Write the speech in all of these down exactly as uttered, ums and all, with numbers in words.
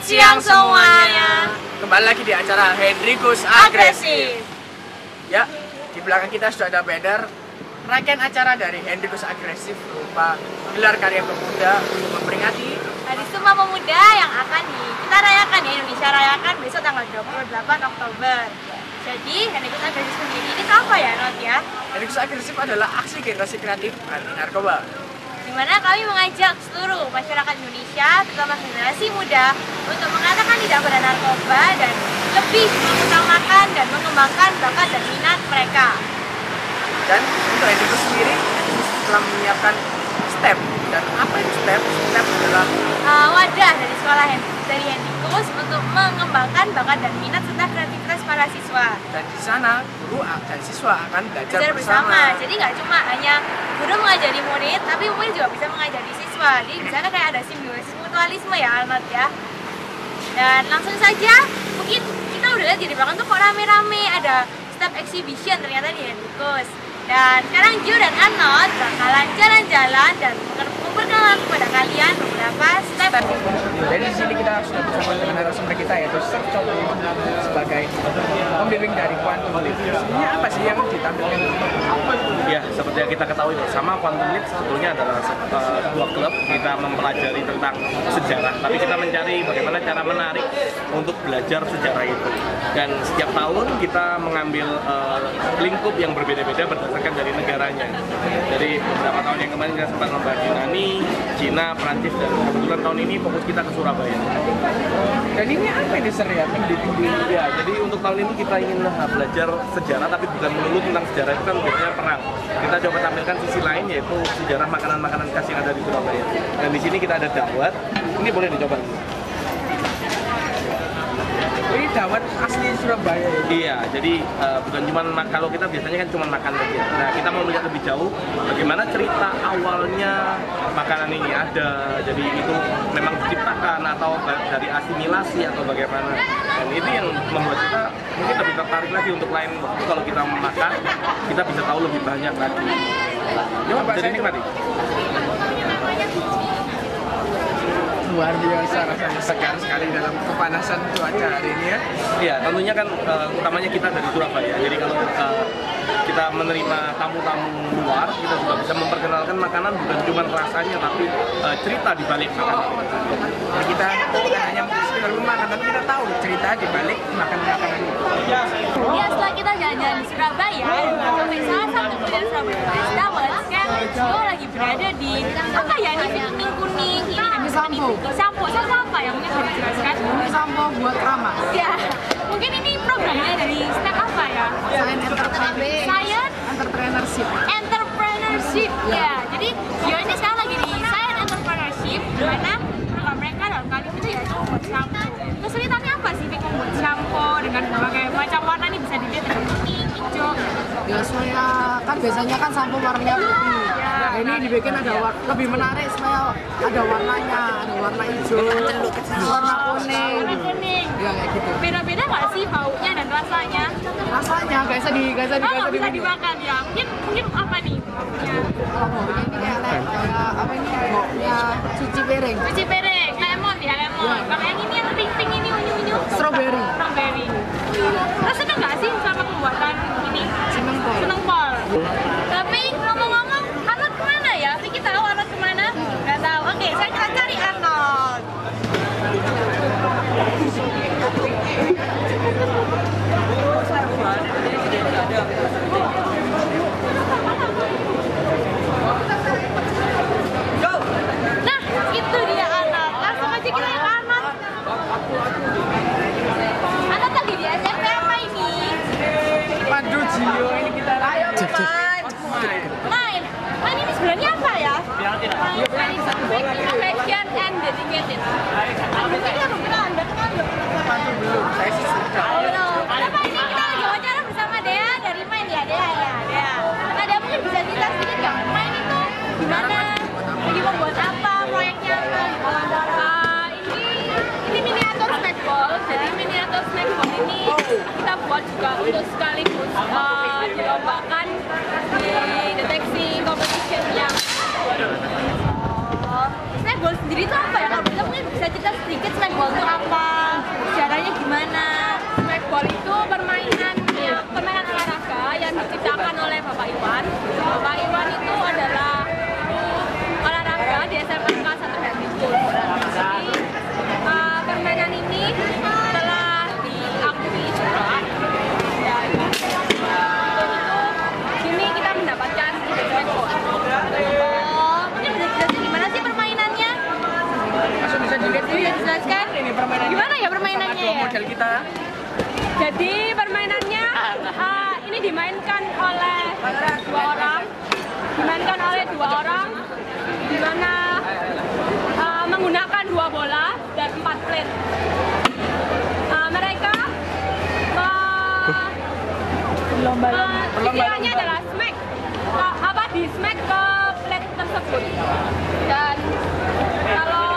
siang semuanya. Kembali lagi di acara Hendrikus Agresif. Ya, di belakang kita sudah ada banner rangkaian acara dari Hendrikus Agresif berupa gelar karya pemuda untuk memperingati Hari Sumpah Pemuda yang akan di, kita rayakan ya, Indonesia rayakan besok tanggal dua puluh delapan Oktober. Jadi Hendrikus Agresif sendiri ini apa ya, Not ya? Hendrikus Agresif adalah aksi generasi kreatif anti narkoba, di mana kami mengajak seluruh masyarakat Indonesia, terutama generasi muda, untuk mengatakan tidak pada narkoba dan lebih mengutamakan dan mengembangkan bakat dan minat mereka. Dan untuk Hendrikus sendiri telah menyiapkan step. Dan apa itu step? Step adalah uh, wadah dari sekolah dari Hendrikus untuk mengembangkan bakat dan minat serta kreativitas para siswa. Dan di sana guru dan siswa akan belajar, belajar bersama. bersama. Jadi nggak cuma hanya guru mengajari murid, tapi murid juga bisa mengajari siswa. Jadi di sana kayak ada simbiosis mutualisme ya, Almat ya. Dan langsung saja, mungkin kita udah lihat di belakang tuh kok rame-rame ada step exhibition ternyata di Hendrikus. Dan sekarang Gio dan Anot bakalan jalan-jalan dan memperkenalkan kepada kalian beberapa step. Jadi di sini kita sudah bersama dengan narasumber kita yaitu Chef Coki sebagai pembimbing dari Quantum Leap. Sebenarnya apa sih yang ditampilkan? Ya, seperti yang kita ketahui bersama, Quantum Leap sebetulnya adalah uh, sebuah klub. Kita mempelajari tentang sejarah, tapi kita mencari bagaimana cara menarik untuk belajar sejarah itu. Dan setiap tahun kita mengambil uh, lingkup yang berbeda-beda berdasarkan dari negaranya. Jadi beberapa tahun yang kemarin kita sempat membahas Yunani, Cina, Prancis, dan kebetulan tahun ini fokus kita ke Surabaya. Dan ini apa ini Sir ya? Ya, jadi untuk tahun ini kita ingin uh, belajar sejarah, tapi bukan melulu tentang sejarah, itu kan biasanya perang. Kita coba tampilkan sisi lain, yaitu sejarah makanan-makanan khas yang ada di Surabaya. Dan di sini kita ada dawet. Ini boleh dicoba. Ini dawet asli Surabaya ya? Iya, jadi uh, bukan cuma kalau kita biasanya kan cuma makan saja. Nah, kita mau melihat lebih jauh bagaimana cerita awalnya makanan ini ada. Jadi itu memang diciptakan atau dari asimilasi atau bagaimana. Dan itu yang membuat kita mungkin lebih tertarik lagi untuk lain waktu kalau kita makan, kita bisa tahu lebih banyak lagi. Coba jadi nikmati. Luar biasa, rasanya segar sekali dalam kepanasan cuaca hari ini ya. Iya, tentunya kan uh, utamanya kita dari Surabaya. Jadi kalau uh, kita menerima tamu-tamu luar, kita juga bisa memperkenalkan makanan bukan cuma rasanya, tapi uh, cerita di balik makanan. Nah, kita bukan hanya sekedar memakan, tapi kita tahu cerita di balik makanan-makanan itu. Ya, setelah kita jalan-jalan di Surabaya, sampai salah satu kuliner Surabaya Best Dawet, sekarang Gio lagi berada di apa ya, ini kuning-kuning ini namanya Sampo. Sampo, Sampo apa ya? Mungkin bisa dijelaskan? Ini sampo buat ramah. Ya, mungkin ini programnya dari step apa ya? Science entrepreneurship. Science Entrepreneurship. Entrepreneurship. Ya, jadi Gio ini sekarang lagi di Science Entrepreneurship, di mana program mereka dalam kali itu ya membuat sampo. Kesulitannya apa sih Fik membuat sampo dengan berbagai macam warna ini, bisa dilihat dari kuning, hijau. Ya soalnya kan biasanya kan sampo warnanya putih. Nah ini dibikin ada war- lebih menarik supaya ada warnanya, ada warna hijau, warna kuning. Warna kuning. Ya kayak gitu. Beda-beda nggak sih baunya dan rasanya? Rasanya gak bisa di gak bisa di Oh, gak nggak bisa di- dimakan ya. Mungkin mungkin apa nih? Ya. Kalau baunya ini kayak kayak apa ini baunya cuci piring. Cuci piring, lemon ya lemon. Kalau yang ini yang pink-pink ini unyu-unyu. Strawberry. Strawberry. Terus seneng nggak sih sama pembuatan ini? Seneng pol. Seneng pol. Tapi ngomong-ngomong, Arnold kemana ya? Vicky tahu Arnold kemana? Nggak tahu. Oke, saya kita cari Arnold. Nah, itu dia Arnold. Langsung aja kita lihat Arnold. Arnold lagi di S M P apa ini? Waduh Gio, ini kita main. Main. Main ini sebenarnya apa ya? Main innovation and dedicated. Mungkin yang kita anda kenal belum? Waduh belum, saya sih sudah. Oh, belum. Apa ini kita lagi wawancara bersama Dea dari Main ya, Dea ya, Dea. Nah, Dea mungkin bisa cerita sedikit nggak? Main itu gimana? Lagi membuat apa? Proyeknya apa? Uh, ini ini miniatur snackball. Jadi miniatur snackball ini kita buat juga untuk sekaligus uh, dilombakan di deteksi competition yang. Oh, snackball sendiri itu apa ya? Kalau kita mungkin bisa bisa cerita sedikit smackball itu apa? Sejarahnya gimana? Smackball itu permainan ya, permainan olahraga yang diciptakan oleh Bapak Iwan. Bapak Iwan itu adalah olahraga di S M A kelas satu Hendrikus. Jadi uh, permainan ini telah diakui juga. Ya, untuk itu kini kita mendapatkan smackball. Oh, mungkin bisa jelasin gimana sih permainannya? Langsung bisa dilihat Bisa dijelaskan? ini permainannya. Gimana ya permainannya Dua ya? model kita. Jadi permainannya uh, ini dimainkan oleh dua orang, dimainkan oleh dua orang, di mana uh, menggunakan dua bola dan empat plate. Uh, mereka uh, uh, istilahnya adalah smack, uh, apa di smack ke plate tersebut. Dan kalau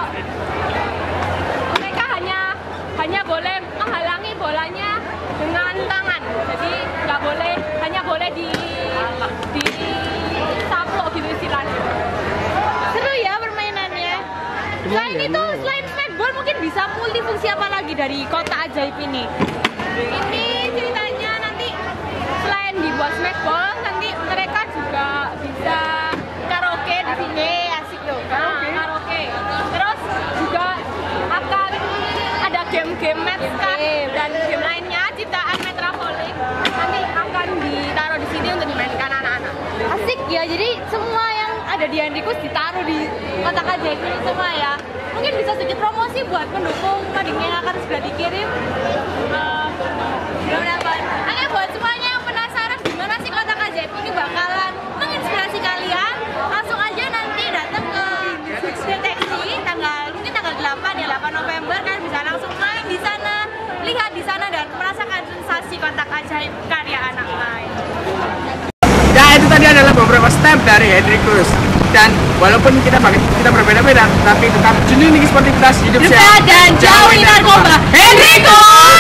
mereka hanya hanya boleh menghalangi bolanya dengan tangan, jadi nggak boleh, hanya boleh di di taplok gitu istilahnya. Seru ya permainannya. Selain itu, selain smackball mungkin bisa multifungsi apa lagi dari Kota Ajaib ini? Ini ceritanya nanti selain dibuat smackball, nanti mereka juga bisa Karaoke di sini asik loh. nah, karaoke. Terus juga akan ada game-game match card Game-game. dan game lainnya ciptaan Metropolis nanti akan ditaruh di sini untuk dimainkan anak-anak. Asik ya, jadi semua yang ada di Hendrikus ditaruh di Kota Ajaib ini semua ya. Mungkin bisa sedikit promosi buat pendukung mading yang akan segera dikirim. Eh, Mudah-mudahan. Oke, buat semuanya yang penasaran gimana sih Kota Ajaib ini bakalan menginspirasi kalian, langsung aja nanti datang ke deteksi tanggal mungkin tanggal delapan ya, delapan November kalian bisa langsung main di sana, lihat di sana dan merasakan sensasi Kota Ajaib karya anak main. Ya, itu tadi adalah beberapa step dari Hendrikus. Dan walaupun kita bagi- kita berbeda-beda, tapi tetap jenis sportivitas hidup Sehat dan jauhi narkoba. Hendrikus!